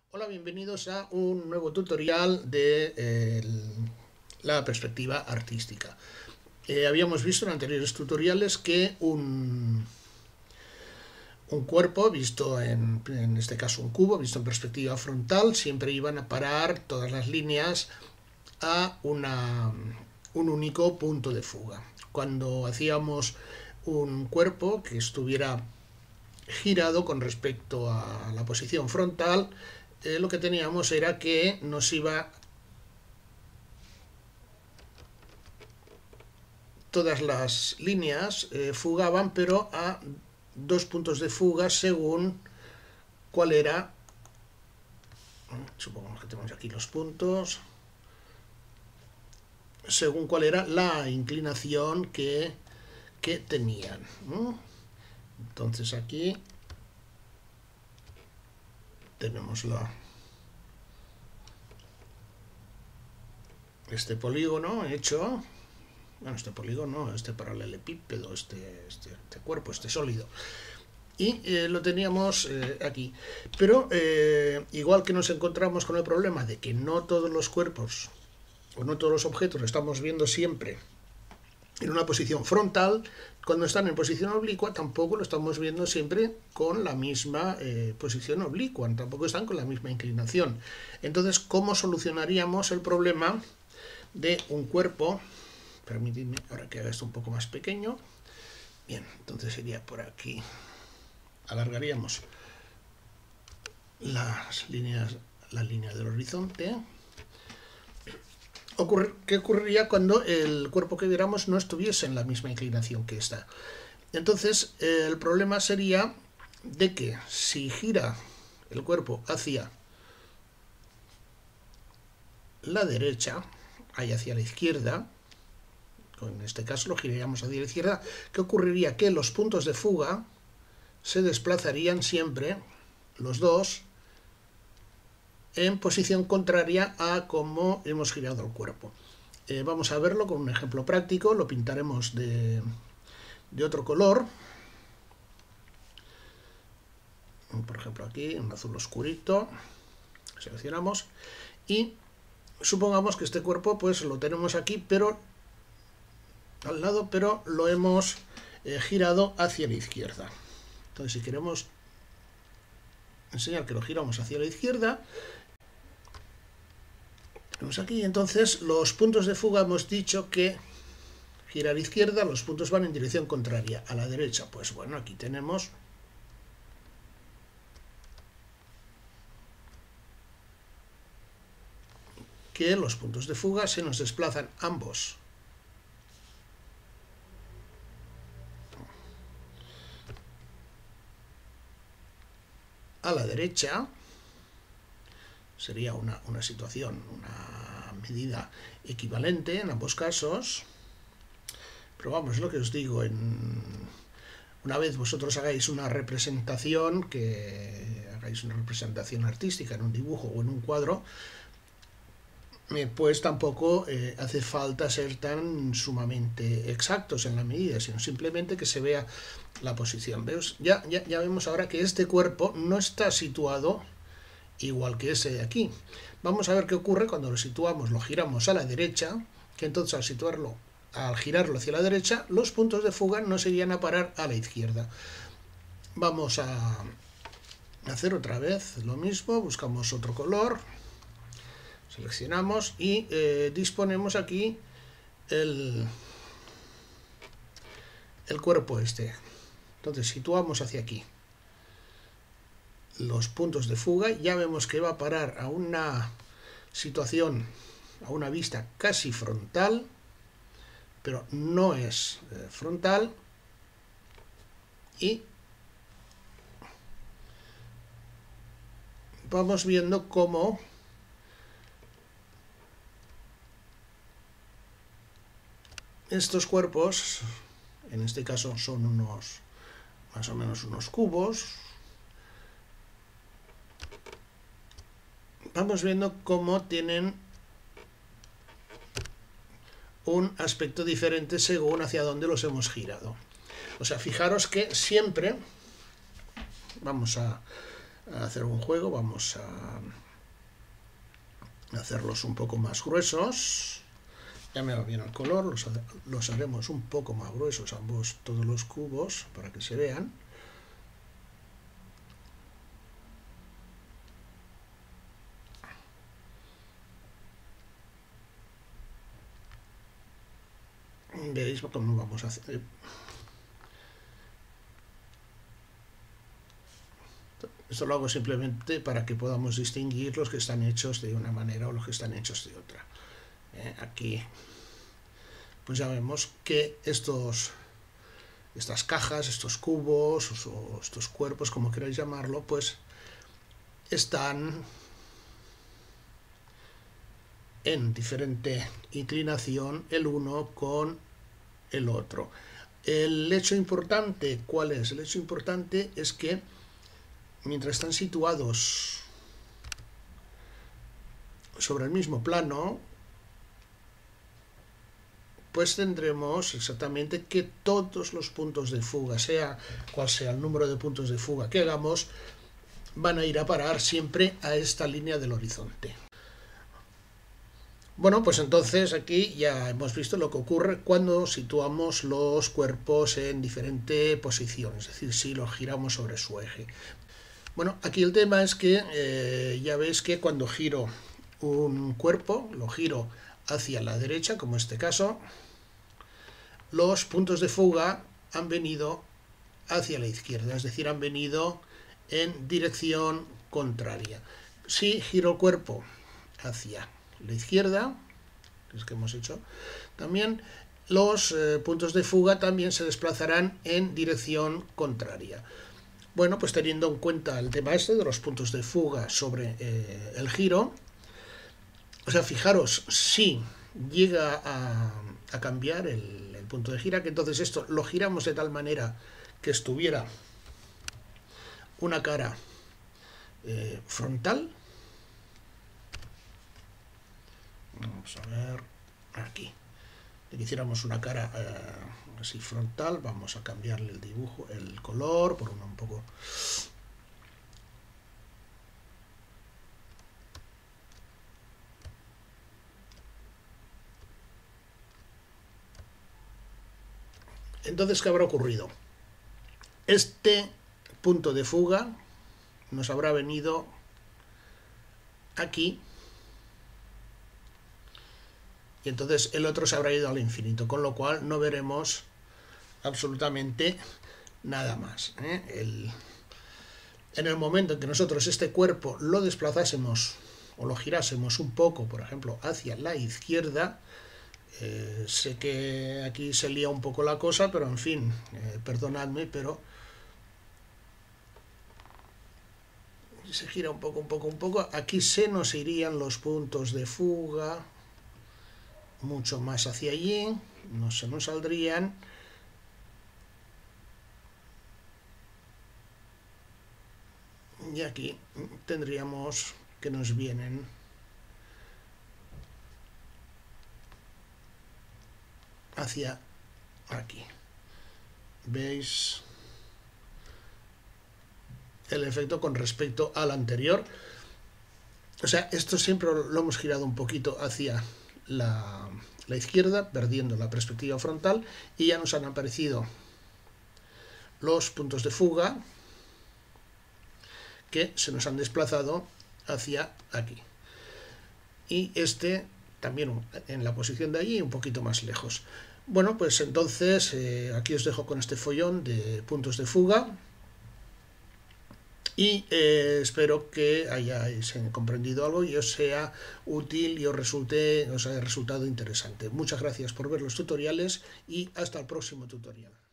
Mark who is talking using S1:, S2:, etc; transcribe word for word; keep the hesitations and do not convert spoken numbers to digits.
S1: Hola, bienvenidos a un nuevo tutorial de eh, la perspectiva artística. Eh, habíamos visto en anteriores tutoriales que un, un cuerpo visto en, en este caso un cubo, visto en perspectiva frontal, siempre iban a parar todas las líneas a una, un único punto de fuga. Cuando hacíamos un cuerpo que estuviera girado con respecto a la posición frontal, eh, lo que teníamos era que nos iba todas las líneas eh, fugaban, pero a dos puntos de fuga según cuál era, supongamos que tenemos aquí los puntos, según cuál era la inclinación que, que tenían, ¿no? Entonces aquí tenemos la, este polígono hecho, bueno, este polígono, este paralelepípedo, este, este, este cuerpo, este sólido, y eh, lo teníamos eh, aquí. Pero eh, igual que nos encontramos con el problema de que no todos los cuerpos o no todos los objetos lo estamos viendo siempre en una posición frontal, cuando están en posición oblicua tampoco lo estamos viendo siempre con la misma eh, posición oblicua, tampoco están con la misma inclinación. Entonces, ¿cómo solucionaríamos el problema de un cuerpo? Permitidme ahora que haga esto un poco más pequeño. Bien, entonces sería por aquí. Alargaríamos las líneas, la línea del horizonte. ¿Qué ocurriría cuando el cuerpo que viéramos no estuviese en la misma inclinación que esta? Entonces, el problema sería de que si gira el cuerpo hacia la derecha, ahí hacia la izquierda, en este caso lo giraríamos hacia la izquierda, ¿qué ocurriría? Que los puntos de fuga se desplazarían siempre, los dos, en posición contraria a cómo hemos girado el cuerpo. Eh, vamos a verlo con un ejemplo práctico, lo pintaremos de, de otro color. Por ejemplo aquí, un azul oscurito, seleccionamos y supongamos que este cuerpo pues lo tenemos aquí, pero al lado, pero lo hemos eh, girado hacia la izquierda. Entonces, si queremos enseñar que lo giramos hacia la izquierda, tenemos aquí, entonces los puntos de fuga hemos dicho que gira a la izquierda, los puntos van en dirección contraria. A la derecha, pues bueno, aquí tenemos que los puntos de fuga se nos desplazan ambos a la derecha. Sería una, una situación, una medida equivalente en ambos casos. Pero vamos, lo que os digo, en, una vez vosotros hagáis una representación, que hagáis una representación artística en un dibujo o en un cuadro, pues tampoco eh, hace falta ser tan sumamente exactos en la medida, sino simplemente que se vea la posición. ¿Veis? Ya, ya, ya vemos ahora que este cuerpo no está situado igual que ese de aquí. Vamos a ver qué ocurre cuando lo situamos, lo giramos a la derecha, que entonces al situarlo, al girarlo hacia la derecha, los puntos de fuga no se irían a parar a la izquierda. Vamos a hacer otra vez lo mismo, buscamos otro color, seleccionamos y eh, disponemos aquí el, el cuerpo este. Entonces situamos hacia aquí los puntos de fuga, ya vemos que va a parar a una situación, a una vista casi frontal, pero no es eh, frontal, y vamos viendo cómo estos cuerpos, en este caso son unos, más o menos unos cubos, vamos viendo cómo tienen un aspecto diferente según hacia dónde los hemos girado. O sea, fijaros que siempre, vamos a, a hacer un juego, vamos a hacerlos un poco más gruesos. Ya me va bien el color, los, los haremos un poco más gruesos ambos, todos los cubos, para que se vean. Veis cómo vamos a hacer. Esto lo hago simplemente para que podamos distinguir los que están hechos de una manera o los que están hechos de otra. Eh, aquí pues ya vemos que estos, estas cajas, estos cubos o estos cuerpos, como queráis llamarlo, pues están en diferente inclinación el uno con el otro. El hecho importante, ¿cuál es? El hecho importante es que mientras están situados sobre el mismo plano, pues tendremos exactamente que todos los puntos de fuga, sea cual sea el número de puntos de fuga que hagamos, van a ir a parar siempre a esta línea del horizonte. Bueno, pues entonces aquí ya hemos visto lo que ocurre cuando situamos los cuerpos en diferente posición, es decir, si los giramos sobre su eje. Bueno, aquí el tema es que eh, ya veis que cuando giro un cuerpo, lo giro hacia la derecha, como en este caso, los puntos de fuga han venido hacia la izquierda, es decir, han venido en dirección contraria. Si giro el cuerpo hacia la izquierda, que es que hemos hecho, también los eh, puntos de fuga también se desplazarán en dirección contraria. Bueno, pues teniendo en cuenta el tema este de los puntos de fuga sobre eh, el giro, o sea, fijaros, si llega a, a cambiar el, el punto de gira, que entonces esto lo giramos de tal manera que estuviera una cara eh, frontal. Vamos a ver aquí. Si hiciéramos una cara eh, así frontal, vamos a cambiarle el dibujo, el color, por uno un poco. Entonces, ¿qué habrá ocurrido? Este punto de fuga nos habrá venido aquí y entonces el otro se habrá ido al infinito, con lo cual no veremos absolutamente nada más, ¿eh? El, en el momento en que nosotros este cuerpo lo desplazásemos o lo girásemos un poco, por ejemplo, hacia la izquierda, eh, sé que aquí se lía un poco la cosa, pero en fin, eh, perdonadme, pero se gira un poco, un poco, un poco, aquí se nos irían los puntos de fuga mucho más hacia allí, no se nos saldrían. Y aquí tendríamos que nos vienen hacia aquí. ¿Veis el efecto con respecto al anterior? O sea, esto siempre lo hemos girado un poquito hacia la, la izquierda, perdiendo la perspectiva frontal, y ya nos han aparecido los puntos de fuga que se nos han desplazado hacia aquí. Y este también en la posición de allí, un poquito más lejos. Bueno, pues entonces eh, aquí os dejo con este follón de puntos de fuga. Y eh, espero que hayáis comprendido algo y os sea útil y os resulte, os haya resultado interesante. Muchas gracias por ver los tutoriales y hasta el próximo tutorial.